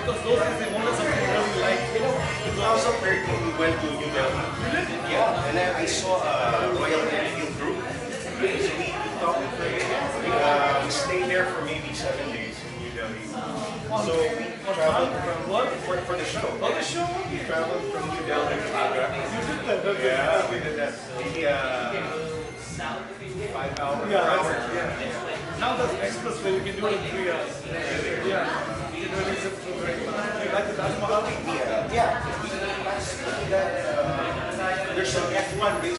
because those days they wanted something really light. You know, 2013 we went to New Delhi. Yeah, and then I saw a Royal Enfield group. So we stayed there for maybe 7 days in New Delhi. So we traveled from What? for the show. Oh, the show? We traveled from New Delhi to Agra. You did that, okay. Yeah, we did that. Maybe 5 hours. Yeah, 4 hours. yeah. Now that's expressway, you can do it in 3 hours. Yeah. You can do it you like the Taj Mahal? Yeah. There's an F1 race.